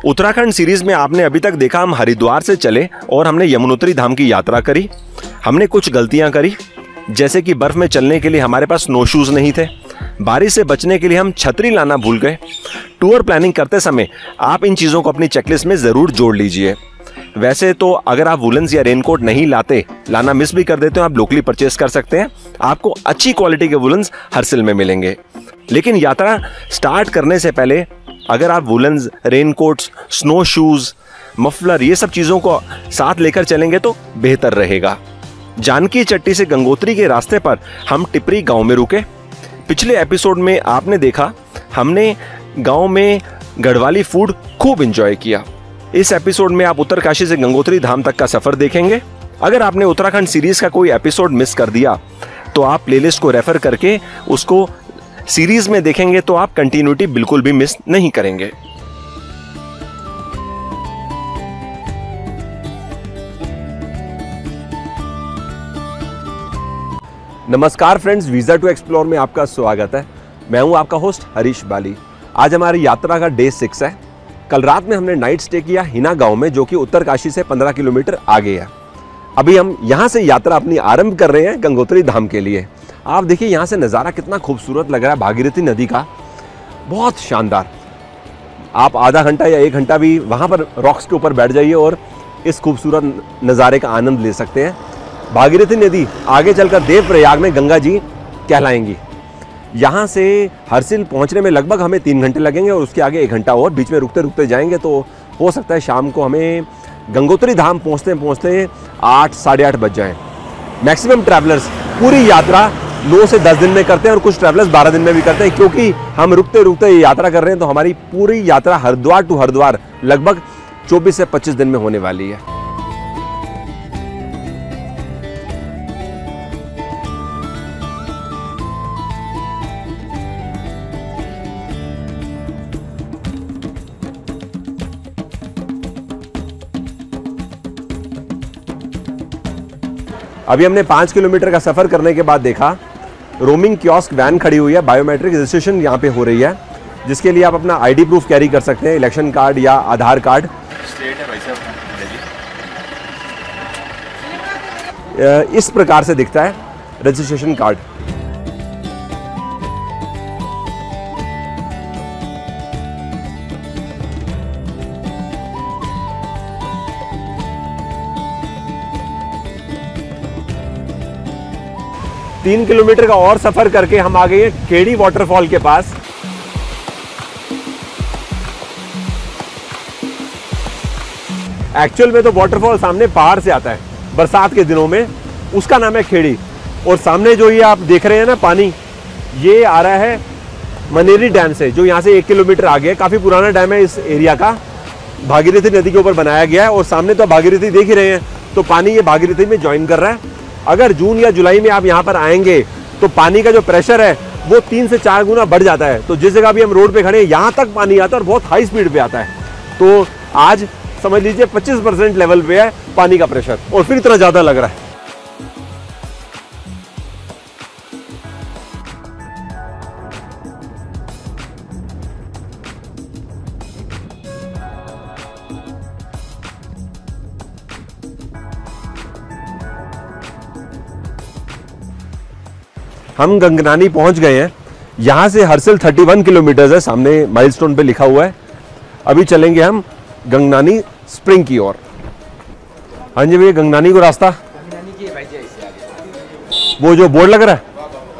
Uttarakhand series में आपने अभी तक देखा हम हरिद्वार से चले और हमने यमुनोत्री धाम की यात्रा करी। हमने कुछ गलतियां करी, जैसे कि बर्फ में चलने के लिए हमारे पास स्नो शूज नहीं थे, बारिश से बचने के लिए हम छतरी लाना भूल गए। टूर प्लानिंग करते समय आप इन चीज़ों को अपनी चेकलिस्ट में ज़रूर जोड़ लीजिए। वैसे तो अगर आप वुलन्स या रेनकोट नहीं लाना मिस भी कर देते हो, आप लोकली परचेस कर सकते हैं। आपको अच्छी क्वालिटी के वुलन्स हर्सिल में मिलेंगे। लेकिन यात्रा स्टार्ट करने से पहले अगर आप woollens, raincoats, snow shoes, muffler ये सब चीज़ों को साथ लेकर चलेंगे तो बेहतर रहेगा। जानकी चट्टी से गंगोत्री के रास्ते पर हम टिपरी गांव में रुके। पिछले एपिसोड में आपने देखा हमने गांव में गढ़वाली फूड खूब एंजॉय किया। इस एपिसोड में आप उत्तरकाशी से गंगोत्री धाम तक का सफर देखेंगे। अगर आपने उत्तराखंड सीरीज का कोई एपिसोड मिस कर दिया तो आप प्लेलिस्ट को रेफर करके उसको सीरीज में देखेंगे तो आप कंटिन्यूटी बिल्कुल भी मिस नहीं करेंगे। नमस्कार फ्रेंड्स, वीज़ा टू एक्सप्लोर में आपका स्वागत है। मैं हूं आपका होस्ट हरीश बाली। आज हमारी यात्रा का डे 6 है। कल रात में हमने नाइट स्टे किया हिना गांव में, जो कि उत्तरकाशी से 15 किलोमीटर आगे है। अभी हम यहां से यात्रा अपनी आरंभ कर रहे हैं गंगोत्री धाम के लिए। आप देखिए यहां से नज़ारा कितना खूबसूरत लग रहा है, भागीरथी नदी का, बहुत शानदार। आप आधा घंटा या 1 घंटा भी वहां पर रॉक्स के ऊपर बैठ जाइए और इस खूबसूरत नज़ारे का आनंद ले सकते हैं। भागीरथी नदी आगे चलकर देवप्रयाग में गंगा जी कहलाएंगी। यहाँ से हर्सिल पहुँचने में लगभग हमें 3 घंटे लगेंगे और उसके आगे 1 घंटा और। बीच में रुकते रुकते जाएंगे तो हो सकता है शाम को हमें गंगोत्री धाम पहुँचते पहुँचते 8 साढ़े 8 बज जाएँ। मैक्सिमम ट्रैवलर्स पूरी यात्रा 9 से 10 दिन में करते हैं और कुछ ट्रैवलर्स 12 दिन में भी करते हैं, क्योंकि हम रुकते रुकते ये यात्रा कर रहे हैं। तो हमारी पूरी यात्रा हरिद्वार टू हरिद्वार लगभग 24 से 25 दिन में होने वाली है। अभी हमने 5 किलोमीटर का सफ़र करने के बाद देखा रोमिंग कियोस्क वैन खड़ी हुई है। बायोमेट्रिक रजिस्ट्रेशन यहाँ पे हो रही है, जिसके लिए आप अपना आईडी प्रूफ कैरी कर सकते हैं, इलेक्शन कार्ड या आधार कार्ड। स्टेट है भाई साहब, इस प्रकार से दिखता है रजिस्ट्रेशन कार्ड। तीन किलोमीटर का और सफर करके हम आ गए हैं केडी वाटरफॉल के पास। एक्चुअल में तो वाटरफॉल सामने पहाड़ से आता है बरसात के दिनों में, उसका नाम है खेड़ी। और सामने जो ये आप देख रहे हैं ना पानी, ये आ रहा है मनेरी डैम से, जो यहाँ से 1 किलोमीटर आगे है। काफी पुराना डैम है इस एरिया का, भागीरथी नदी के ऊपर बनाया गया है। और सामने तो भागीरथी देख ही रहे हैं, तो पानी ये भागीरथी में ज्वाइन कर रहा है। अगर जून या जुलाई में आप यहाँ पर आएंगे तो पानी का जो प्रेशर है वो 3 से 4 गुना बढ़ जाता है। तो जिस जगह भी हम रोड पे खड़े हैं यहाँ तक पानी आता है और बहुत हाई स्पीड पे आता है। तो आज समझ लीजिए 25% लेवल पे है पानी का प्रेशर, और फिर इतना ज़्यादा लग रहा है। हम गंगनानी पहुंच गए हैं। यहाँ से हर्सिल 31 किलोमीटर है, सामने माइलस्टोन पे लिखा हुआ है। अभी चलेंगे हम गंगनानी स्प्रिंग की ओर। हाँ जी भैया, गंगनानी को रास्ता वो जो बोर्ड लग रहा है,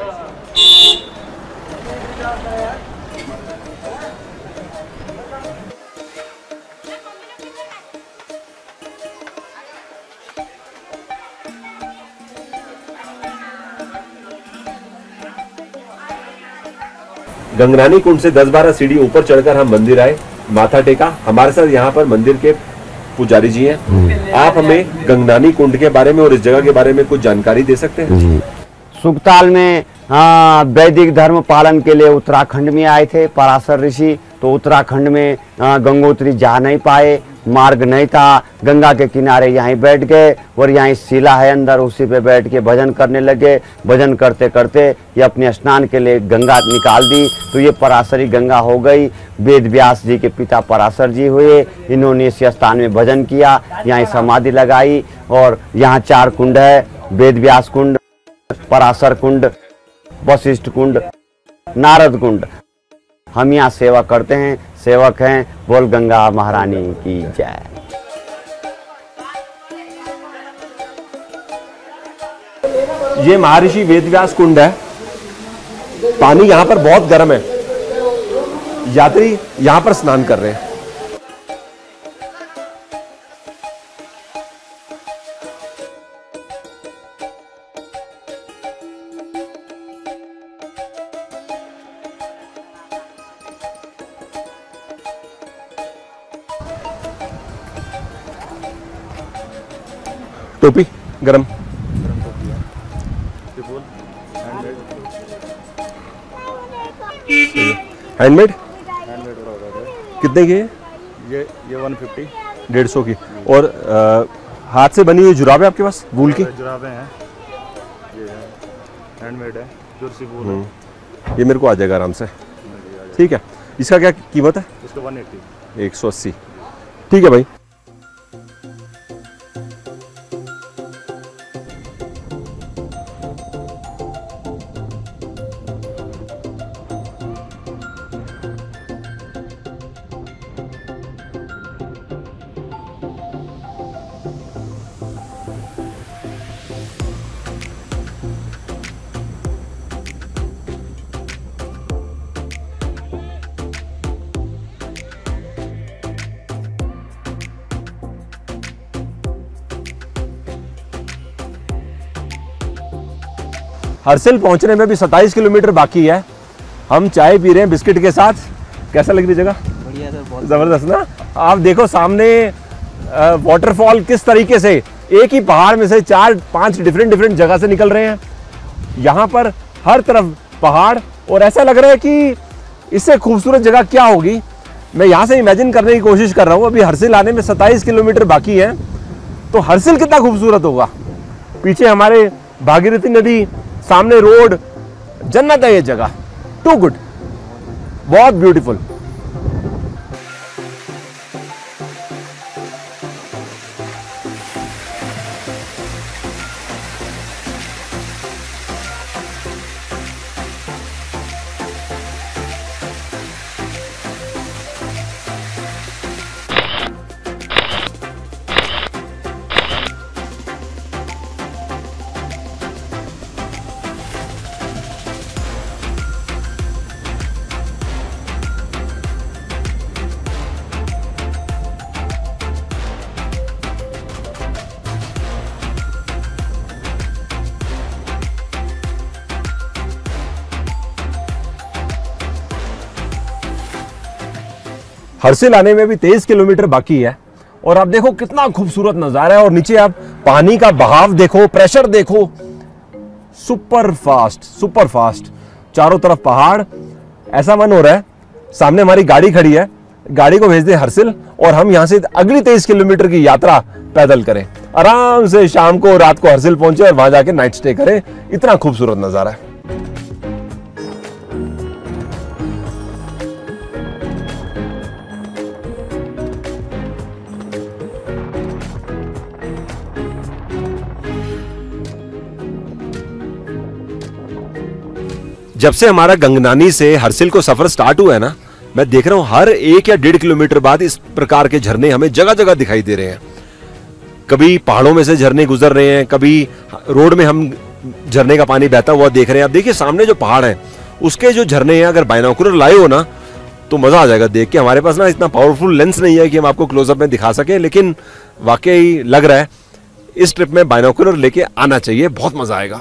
गंगनानी कुंड से 10-12 सीढ़ी ऊपर चढ़कर हम मंदिर आए, माथा टेका। हमारे साथ यहाँ पर मंदिर के पुजारी जी हैं। आप हमें गंगनानी कुंड के बारे में और इस जगह के बारे में कुछ जानकारी दे सकते हैं? जी, सुखताल में वैदिक धर्म पालन के लिए उत्तराखंड में आए थे पराशर ऋषि, तो उत्तराखंड में गंगोत्री जा नहीं पाए, मार्ग नहीं था। गंगा के किनारे यहीं बैठ गए और यहीं शिला है अंदर, उसी पे बैठ के भजन करने लगे। भजन करते करते ये अपने स्नान के लिए गंगा निकाल दी, तो ये पराशरी गंगा हो गई। वेद व्यास जी के पिता पराशर जी हुए, इन्होंने इस स्थान में भजन किया, यहाँ समाधि लगाई। और यहाँ 4 कुंड है, वेद व्यास कुंड, पराशर कुंड, वशिष्ठ कुंड, नारद कुंड। हम यहाँ सेवा करते हैं, सेवक हैं। बोल गंगा महारानी की जय। ये महर्षि वेदव्यास कुंड है। पानी यहाँ पर बहुत गर्म है, यात्री यहाँ पर स्नान कर रहे हैं। टोपी गरम, हैंडमेड कितने की है? ये 150, 150 की। और हाथ से बनी हुई जुराबें आपके पास, वूल की जुराबें हैं, ये है हैंडमेड है, जर्सी वूल है। ये मेरे को आ जाएगा आराम से। ठीक है, इसका क्या कीमत है? इसका 180, 180। ठीक है भाई। हरसिल पहुंचने में भी 27 किलोमीटर बाकी है। हम चाय पी रहे हैं बिस्किट के साथ। कैसा लग रही जगह? बढ़िया सर, बहुत जबरदस्त ना। आप देखो सामने वाटरफॉल किस तरीके से एक ही पहाड़ में से 4-5 डिफरेंट जगह से निकल रहे हैं। यहाँ पर हर तरफ पहाड़, और ऐसा लग रहा है कि इससे खूबसूरत जगह क्या होगी। मैं यहाँ से इमेजिन करने की कोशिश कर रहा हूँ। अभी हरसिल आने में 27 किलोमीटर बाकी है, तो हरसिल कितना खूबसूरत होगा। पीछे हमारे भागीरथी नदी, सामने रोड, जन्नत है ये जगह। टू गुड, बहुत ब्यूटीफुल। हरसिल आने में भी 23 किलोमीटर बाकी है। और आप देखो कितना खूबसूरत नजारा है। और नीचे आप पानी का बहाव देखो, प्रेशर देखो, सुपर फास्ट। चारों तरफ पहाड़। ऐसा मन हो रहा है सामने हमारी गाड़ी खड़ी है, गाड़ी को भेज दे हरसिल और हम यहां से अगली 23 किलोमीटर की यात्रा पैदल करें। आराम से शाम को रात को हरसिल पहुंचे और वहां जाके नाइट स्टे करें। इतना खूबसूरत नजारा है। जब से हमारा गंगनानी से हरसिल को सफर स्टार्ट हुआ है ना, मैं देख रहा हूं हर 1 या 1.5 किलोमीटर बाद इस प्रकार के झरने हमें जगह जगह दिखाई दे रहे हैं। कभी पहाड़ों में से झरने गुजर रहे हैं, कभी रोड में हम झरने का पानी बहता हुआ देख रहे हैं। अब देखिए सामने जो पहाड़ है उसके जो झरने हैं, अगर बाइनोकुलर लाए हो ना तो मजा आ जाएगा देख के। हमारे पास ना इतना पावरफुल लेंस नहीं है कि हम आपको क्लोजअप में दिखा सके, लेकिन वाकई लग रहा है इस ट्रिप में बाइनोकुलर लेके आना चाहिए, बहुत मजा आएगा।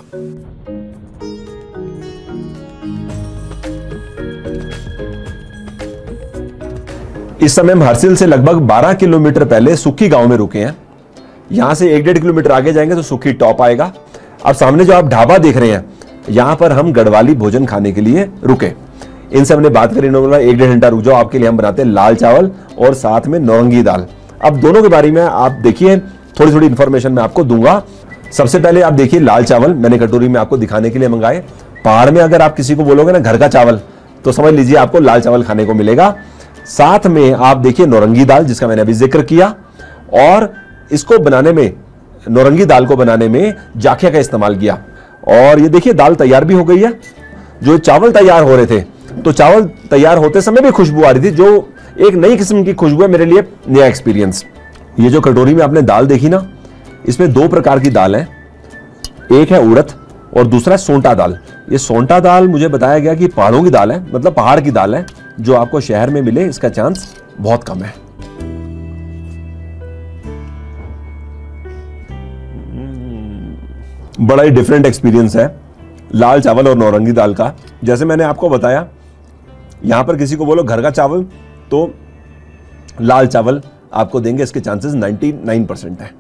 इस समय हम हरसिल से लगभग 12 किलोमीटर पहले सुखी गांव में रुके हैं। यहां से 1-1.5 किलोमीटर आगे जाएंगे तो सुखी टॉप आएगा। अब सामने जो आप ढाबा देख रहे हैं, यहां पर हम गढ़वाली भोजन खाने के लिए रुके। इनसे हमने बात करी, इन्होंने बोला 1-1.5 घंटा रुक जाओ, आपके लिए हम बनाते हैं लाल चावल और साथ में नौरंगी दाल। अब दोनों के बारे में आप देखिए, थोड़ी थोड़ी इंफॉर्मेशन मैं आपको दूंगा। सबसे पहले आप देखिए लाल चावल मैंने कटोरी में आपको दिखाने के लिए मंगाए। पहाड़ में अगर आप किसी को बोलोगे ना घर का चावल, तो समझ लीजिए आपको लाल चावल खाने को मिलेगा। साथ में आप देखिए नौरंगी दाल, जिसका मैंने अभी जिक्र किया, और इसको बनाने में, नौरंगी दाल को बनाने में जाखिया का इस्तेमाल किया। और ये देखिए दाल तैयार भी हो गई है। जो चावल तैयार हो रहे थे, तो चावल तैयार होते समय भी खुशबू आ रही थी, जो एक नई किस्म की खुशबू है, मेरे लिए नया एक्सपीरियंस। ये जो कटोरी में आपने दाल देखी ना, इसमें 2 प्रकार की दाल है, एक है उड़द और दूसरा है सोंटा दाल। ये सोंटा दाल मुझे बताया गया कि पहाड़ों की दाल है, मतलब पहाड़ की दाल है, जो आपको शहर में मिले इसका चांस बहुत कम है। बड़ा ही डिफरेंट एक्सपीरियंस है लाल चावल और नौरंगी दाल का। जैसे मैंने आपको बताया, यहां पर किसी को बोलो घर का चावल, तो लाल चावल आपको देंगे, इसके चांसेस 99% है।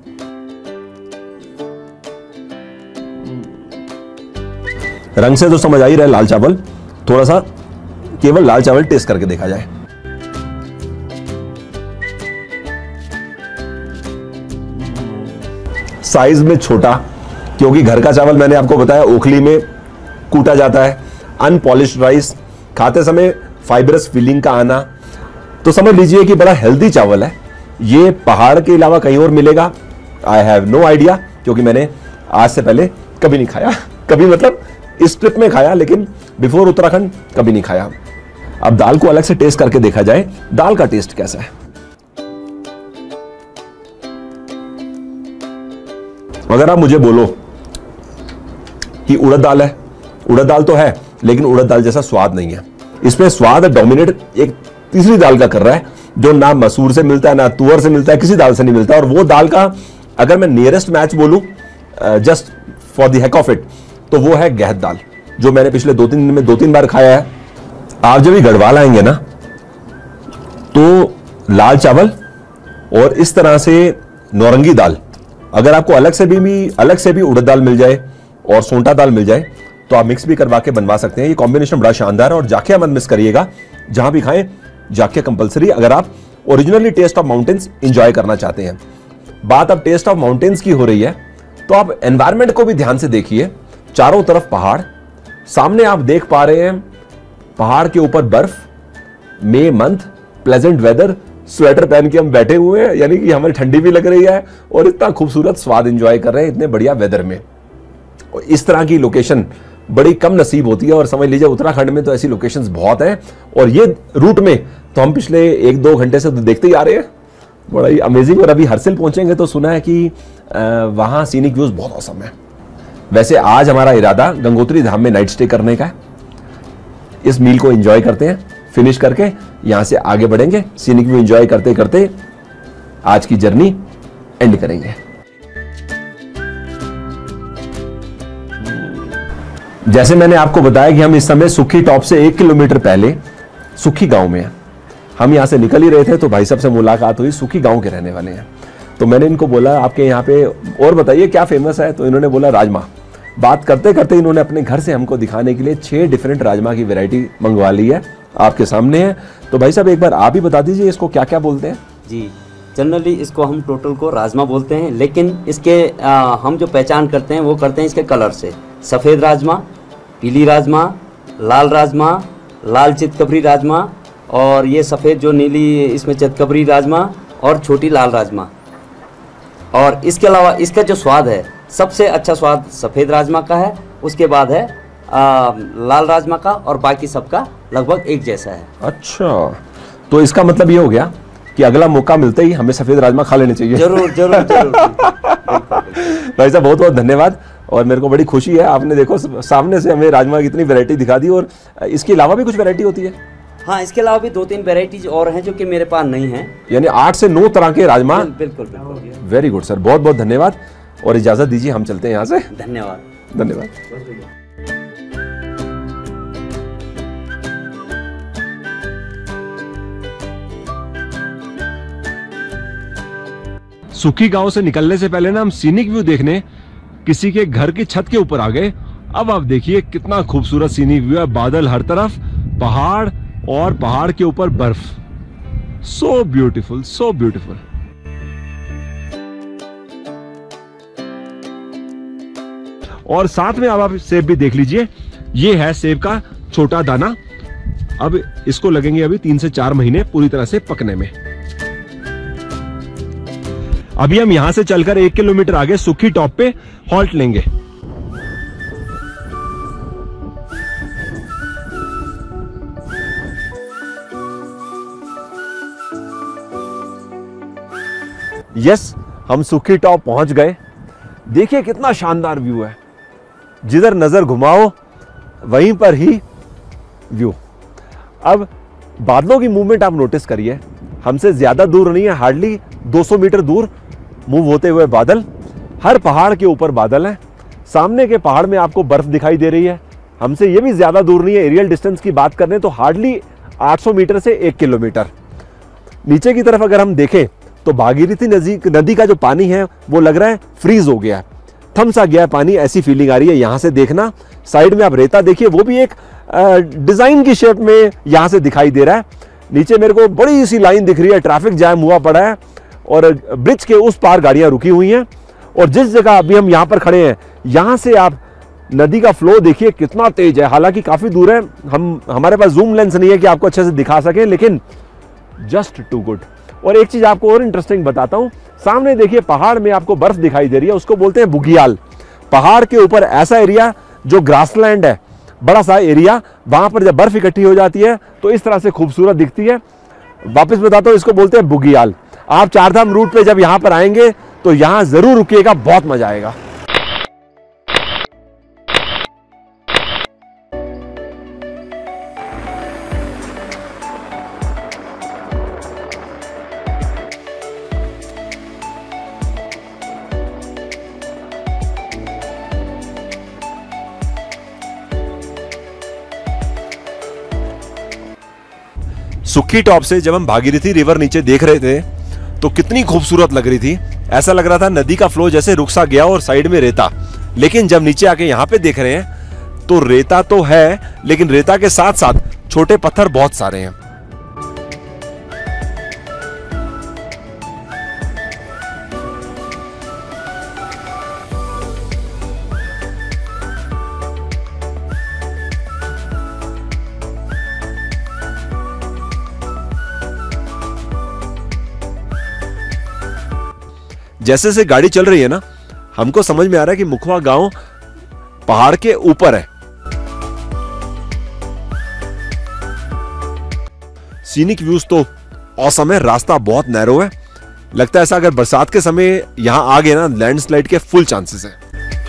रंग से तो समझ आ ही रहा है लाल चावल, थोड़ा सा केवल लाल चावल टेस्ट करके देखा जाए। साइज में छोटा, क्योंकि घर का चावल मैंने आपको बताया ओखली में कूटा जाता है। अनपॉलिश्ड राइस, खाते समय फाइबरस फीलिंग का आना, तो समझ लीजिए कि बड़ा हेल्दी चावल है। ये पहाड़ के अलावा कहीं और मिलेगा, आई हैव नो आइडिया, क्योंकि मैंने आज से पहले कभी नहीं खाया। कभी मतलब इस ट्रिप में खाया, लेकिन बिफोर उत्तराखंड कभी नहीं खाया। अब दाल को अलग से टेस्ट करके देखा जाए, दाल का टेस्ट कैसा है। अगर आप मुझे बोलो कि उड़द दाल है, उड़द दाल तो है, लेकिन उड़द दाल जैसा स्वाद नहीं है। इसमें स्वाद डोमिनेट एक तीसरी दाल का कर रहा है, जो ना मसूर से मिलता है, ना तुअर से मिलता है, किसी दाल से नहीं मिलता। और वो दाल का अगर मैं नियरेस्ट मैच बोलूं, just for the heck of it, तो वो है गहत दाल, जो मैंने पिछले 2-3 दिन में 2-3 बार खाया है। आप जब भी गढ़वाल आएंगे ना, तो लाल चावल और इस तरह से नौरंगी दाल, अगर आपको अलग से भी उड़द दाल मिल जाए और सोंटा दाल मिल जाए, तो आप मिक्स भी करवा के बनवा सकते हैं। ये कॉम्बिनेशन बड़ा शानदार है। और जाखिया मत मिस करिएगा, जहां भी खाएं जाखिया कंपलसरी, अगर आप originally taste of mountains enjoy करना चाहते हैं। बात अब टेस्ट ऑफ माउंटेन्स की हो रही है, तो आप एनवायरमेंट को भी ध्यान से देखिए। चारों तरफ पहाड़, सामने आप देख पा रहे हैं पहाड़ के ऊपर बर्फ, May month, pleasant weather, sweater पहन के हम बैठे हुए हैं, यानी कि हमें ठंडी भी लग रही है और इतना खूबसूरत स्वाद एंजॉय कर रहे हैं इतने बढ़िया वेदर में। और इस तरह की लोकेशन बड़ी कम नसीब होती है, और समझ लीजिए उत्तराखंड में तो ऐसी लोकेशंस बहुत हैं। और ये रूट में तो हम पिछले 1-2 घंटे से देखते ही आ रहे हैं, बड़ा ही अमेजिंग। और अभी हरसिल पहुंचेंगे तो सुना है कि वहां सीनिक व्यूज बहुत औसम है। वैसे आज हमारा इरादा गंगोत्री धाम में नाइट स्टे करने का है। इस मील को एंजॉय करते हैं, फिनिश करके यहां से आगे बढ़ेंगे, सीनिक व्यू एंजॉय करते करते आज की जर्नी एंड करेंगे। जैसे मैंने आपको बताया कि हम इस समय सुखी टॉप से 1 किलोमीटर पहले सुखी गांव में हैं। हम यहां से निकल ही रहे थे तो भाई साहब से मुलाकात हुई, सुखी गांव के रहने वाले हैं। तो मैंने इनको बोला आपके यहाँ पे और बताइए क्या फेमस है, तो इन्होंने बोला राजमा। बात करते करते इन्होंने अपने घर से हमको दिखाने के लिए 6 डिफरेंट राजमा की वैरायटी मंगवा ली है, आपके सामने है। तो भाई साहब एक बार आप ही बता दीजिए इसको क्या क्या बोलते हैं। जी, जनरली इसको हम टोटल को राजमा बोलते हैं, लेकिन इसके हम जो पहचान करते हैं वो करते हैं इसके कलर से। सफ़ेद राजमा, पीली राजमा, लाल चितकबरी राजमा, और ये सफ़ेद जो नीली इसमें चितकबरी राजमा, और छोटी लाल राजमा। और इसके अलावा इसका जो स्वाद है, सबसे अच्छा स्वाद सफ़ेद राजमा का है, उसके बाद है लाल राजमा का, और बाकी सबका लगभग एक जैसा है। अच्छा, तो इसका मतलब ये हो गया कि अगला मौका मिलते ही हमें सफ़ेद राजमा खा लेने चाहिए। जरूर जरूर जरूर। भाई साहब बहुत बहुत धन्यवाद, और मेरे को बड़ी खुशी है, आपने देखो सामने से हमें राजमा की इतनी वैरायटी दिखा दी। और इसके अलावा भी कुछ वैरायटी होती है? हाँ, इसके अलावा भी 2-3 वैरायटीज और हैं जो कि मेरे पास नहीं है, यानी 8 से 9 तरह के राजमा। बिल्कुल बिल्कुल। वेरी गुड सर, बहुत बहुत धन्यवाद, और इजाजत दीजिए हम चलते हैं यहाँ से। धन्यवाद धन्यवाद। सुखी गांव से निकलने से पहले ना हम सीनिक व्यू देखने किसी के घर की छत के ऊपर आ गए। अब आप देखिए कितना खूबसूरत सीनिक व्यू है, बादल हर तरफ पहाड़ और पहाड़ के ऊपर बर्फ। So beautiful, so beautiful. और साथ में अब आप सेब भी देख लीजिए, ये है सेब का छोटा दाना। अब इसको लगेंगे अभी 3 से 4 महीने पूरी तरह से पकने में। अभी हम यहां से चलकर 1 किलोमीटर आगे सुखी टॉप पे हॉल्ट लेंगे। यस, हम सुखी टॉप पहुंच गए। देखिए कितना शानदार व्यू है, जिधर नजर घुमाओ वहीं पर ही व्यू। अब बादलों की मूवमेंट आप नोटिस करिए, हमसे ज्यादा दूर नहीं है, हार्डली 200 मीटर दूर मूव होते हुए बादल। हर पहाड़ के ऊपर बादल है। सामने के पहाड़ में आपको बर्फ दिखाई दे रही है। हमसे ये भी ज्यादा दूर नहीं है। एरियल डिस्टेंस की बात करें तो हार्डली 800 मीटर से 1 किलोमीटर। नीचे की तरफ अगर हम देखें तो भागीरथी नदी का जो पानी है वो लग रहा है फ्रीज हो गया है, थम सा गया है पानी, ऐसी फीलिंग आ रही है यहां से देखना। साइड में आप रेता देखिए, वो भी एक डिजाइन की शेप में यहां से दिखाई दे रहा है। नीचे मेरे को बड़ी सी लाइन दिख रही है, ट्रैफिक जाम हुआ पड़ा है और ब्रिज के उस पार गाड़ियां रुकी हुई हैं। और जिस जगह अभी हम यहां पर खड़े हैं, यहां से आप नदी का फ्लो देखिए कितना तेज है। हालांकि काफी दूर है, हमारे पास जूम लेंस नहीं है कि आपको अच्छे से दिखा सके, लेकिन जस्ट टू गुड। और एक चीज आपको और इंटरेस्टिंग बताता हूं, सामने देखिए पहाड़ में आपको बर्फ दिखाई दे रही है, उसको बोलते हैं बुगियाल। पहाड़ के ऊपर ऐसा एरिया जो ग्रासलैंड है, बड़ा सा एरिया, वहां पर जब बर्फ इकट्ठी हो जाती है तो इस तरह से खूबसूरत दिखती है। वापस बताता हूं, इसको बोलते हैं बुगियाल। आप चारधाम रूट पे जब यहां पर आएंगे तो यहां जरूर रुकिएगा, बहुत मजा आएगा। सुखी टॉप से जब हम भागीरथी रिवर नीचे देख रहे थे तो कितनी खूबसूरत लग रही थी। ऐसा लग रहा था नदी का फ्लो जैसे रुक सा गया और साइड में रेता। लेकिन जब नीचे आके यहां पे देख रहे हैं तो रेता तो है, लेकिन रेता के साथ साथ छोटे पत्थर बहुत सारे हैं। जैसे जैसे गाड़ी चल रही है ना, हमको समझ में आ रहा है कि मुखबा गांव पहाड़ के ऊपर है। सीनिक व्यूज तो ऑसम है, रास्ता बहुत नैरो है। लगता है ऐसा अगर बरसात के समय यहां आ गए ना, लैंडस्लाइड के फुल चांसेस है।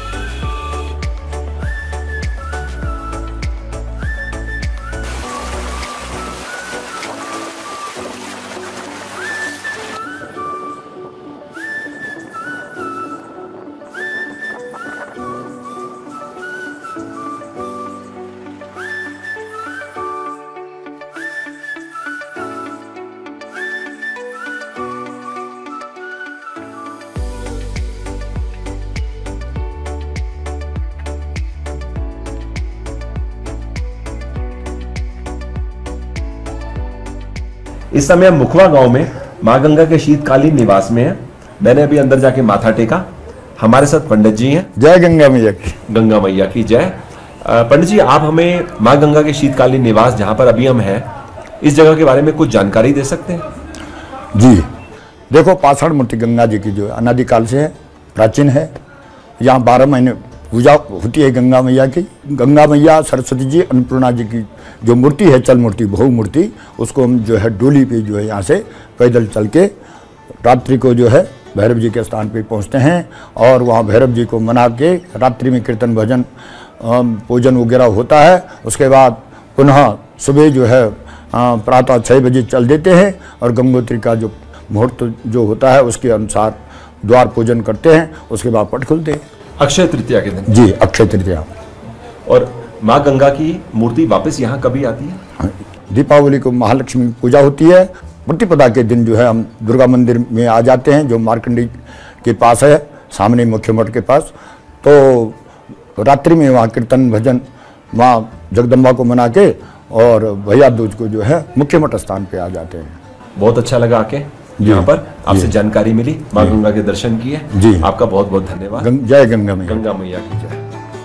इस समय हम मुखबा गांव में मां गंगा के शीतकालीन निवास में हैं। मैंने अभी अंदर जाके माथा टेका। हमारे साथ पंडित जी हैं। जय गंगा मैया की। गंगा मैया की जय। पंडित जी, आप हमें मां गंगा के शीतकालीन निवास जहां पर अभी हम हैं, इस जगह के बारे में कुछ जानकारी दे सकते हैं? जी देखो, पाषाण मूर्ति गंगा जी की जो अनादिकाल से है, प्राचीन है। यहाँ 12 महीने पूजा होती है गंगा मैया की। गंगा मैया, सरस्वती जी, अन्नपूर्णा जी की जो मूर्ति है, चल मूर्ति, बहु मूर्ति, उसको हम जो है डोली पे जो है यहाँ से पैदल चल के रात्रि को जो है भैरव जी के स्थान पे पहुँचते हैं और वहाँ भैरव जी को मना के रात्रि में कीर्तन भजन पूजन वगैरह होता है। उसके बाद पुनः सुबह जो है प्रातः 6 बजे चल देते हैं और गंगोत्री का जो मुहूर्त जो होता है उसके अनुसार द्वार पूजन करते हैं। उसके बाद पट खुलते हैं अक्षय तृतीया के दिन। जी, अक्षय तृतीया। और माँ गंगा की मूर्ति वापस यहाँ कभी आती है? दीपावली को महालक्ष्मी पूजा होती है। प्रतिपदा के दिन जो है हम दुर्गा मंदिर में आ जाते हैं, जो मार्कंडी के पास है, सामने मुख्य मठ के पास। तो रात्रि में वहाँ कीर्तन भजन, माँ जगदम्बा को मना के और भैया दूज को जो है मुख्य मठ स्थान पे आ जाते हैं। बहुत अच्छा लगा आके यहाँ पर आपसे जानकारी मिली, माँ गंगा के दर्शन किए जी। आपका बहुत बहुत धन्यवाद। जय गंगा मैया। गंगा मैया की जय।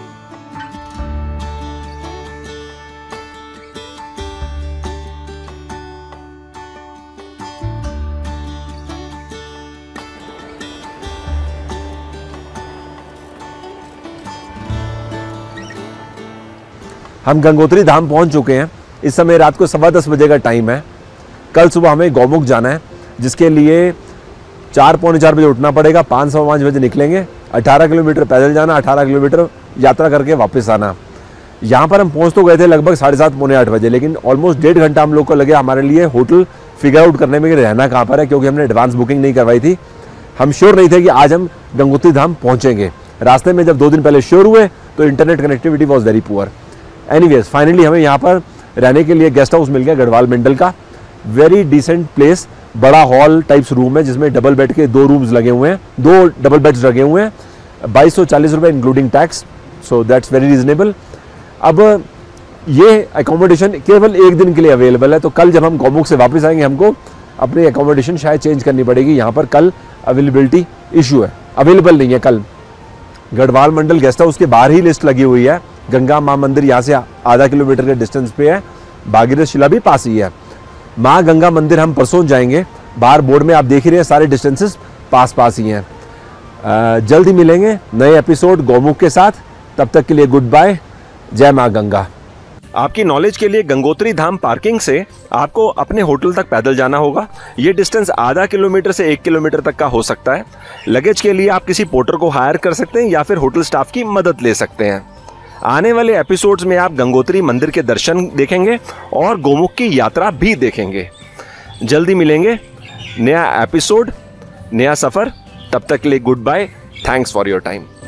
हम गंगोत्री धाम पहुंच चुके हैं। इस समय रात को 10:15 बजे का टाइम है। कल सुबह हमें गौमुख जाना है, जिसके लिए 4 पौने 4 बजे उठना पड़ेगा। 5 बजे निकलेंगे। 18 किलोमीटर पैदल जाना, 18 किलोमीटर यात्रा करके वापस आना। यहाँ पर हम पहुँच तो गए थे लगभग 7:30 पौने 8 बजे, लेकिन ऑलमोस्ट 1.5 घंटा हम लोग को लगे हमारे लिए होटल फिगर आउट करने में कि रहना कहाँ पर है, क्योंकि हमने एडवांस बुकिंग नहीं करवाई थी। हम श्योर नहीं थे कि आज हम गंगोत्री धाम पहुँचेंगे। रास्ते में जब 2 दिन पहले श्योर हुए तो internet connectivity was very poor. Anyways finally हमें यहाँ पर रहने के लिए गेस्ट हाउस मिल गया गढ़वाल मंडल का। वेरी डिसेंट प्लेस, बड़ा हॉल टाइप्स रूम है जिसमें डबल बेड के 2 रूम्स लगे हुए हैं, 2 डबल बेड्स लगे हुए हैं। 2240 रुपये including tax, so that's very reasonable. अब ये अकोमोडेशन केवल 1 दिन के लिए अवेलेबल है, तो कल जब हम गौमुख से वापस आएंगे हमको अपनी अकोमोडेशन शायद चेंज करनी पड़ेगी। यहाँ पर कल अवेलेबिलिटी इशू है, अवेलेबल नहीं है कल। गढ़वाल मंडल गेस्ट हाउस के बाहर ही लिस्ट लगी हुई है। गंगा माँ मंदिर यहाँ से आधा किलोमीटर के डिस्टेंस पे है। भागीरथ शिला भी पास ही है। माँ गंगा मंदिर हम परसों जाएंगे। बाहर बोर्ड में आप देख ही रहे हैं सारे डिस्टेंसेस पास ही हैं। जल्द ही मिलेंगे नए एपिसोड गौमुख के साथ। तब तक के लिए गुड बाय। जय माँ गंगा। आपकी नॉलेज के लिए गंगोत्री धाम पार्किंग से आपको अपने होटल तक पैदल जाना होगा। ये डिस्टेंस आधा किलोमीटर से 1 किलोमीटर तक का हो सकता है। लगेज के लिए आप किसी पोर्टर को हायर कर सकते हैं या फिर होटल स्टाफ की मदद ले सकते हैं। आने वाले एपिसोड्स में आप गंगोत्री मंदिर के दर्शन देखेंगे और गौमुख की यात्रा भी देखेंगे। जल्दी मिलेंगे नया एपिसोड, नया सफ़र। तब तक के लिए good bye. Thanks for your time.